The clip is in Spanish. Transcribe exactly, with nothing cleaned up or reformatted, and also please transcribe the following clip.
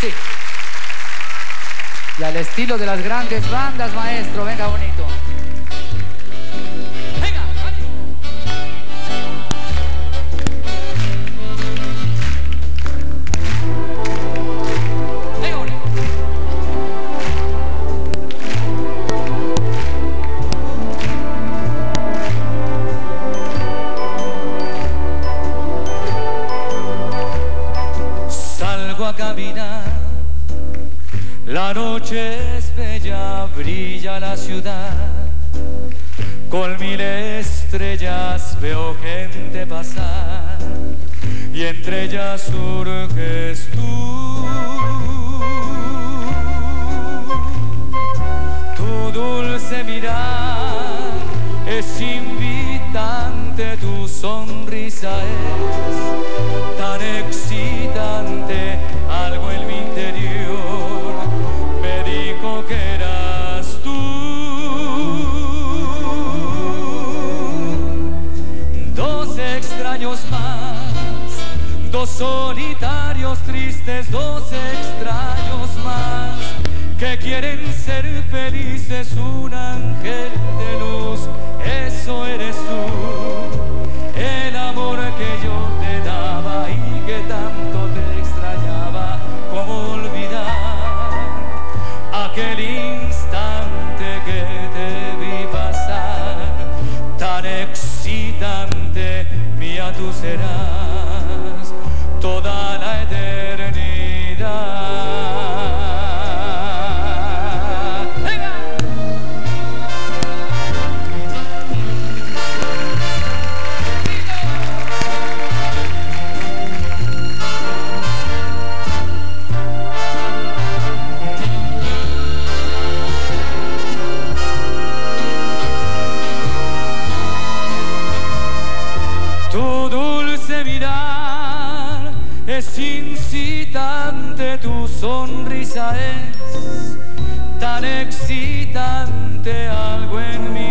Así. Y al estilo de las grandes bandas, maestro. Venga, bonito. Venga, venga, bonito. Salgo a caminar, la noche es bella, brilla la ciudad, con mil estrellas veo gente pasar, y entre ellas surges tú. Tu dulce mirar es invitante, tu sonrisa es tan excitante, algo en mi interior me dijo que eras tú. Dos extraños más, dos solitarios tristes, dos extraños más que quieren ser felices, un ángel de luz, eso eres tú, el amor que yo te daba y que tanto te extrañaba. ¿Cómo olvidar aquel instante que te vi pasar, tan excitante, mía tú serás toda la eternidad? Es incitante, tu sonrisa es tan excitante, algo en mí